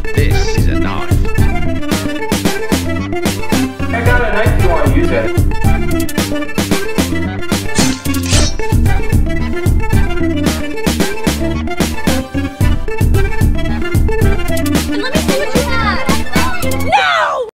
This is a knife. I got a knife if you want to use it.